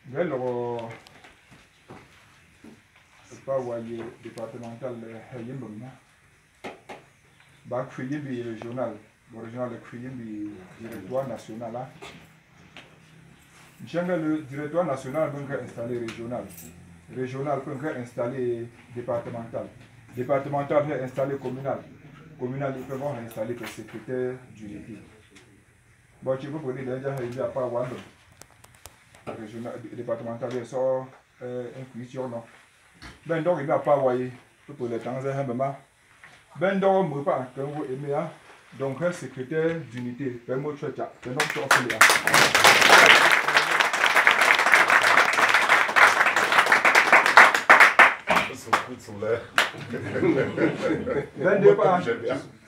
Alors, c'est pas voyer départemental Yimbruna. Bac Fuyimbi régional. Régional Fuyimbi directoire national. Le directoire national peut installer régional. Régional peut installer départemental. Départemental peut installer communal. Communal, ils peuvent installer le secrétaire d'unité. Bon, tu peux vous dire déjà, il n'y a pas one régional, départemental, il sort inclusion, non. Ben donc, il n'y a pas voyé pour les temps, ben donc, je ne pas que vous aimez, donc un secrétaire d'unité, ben moi, je suis là, ben donc, tu as fait là. Ben de pas.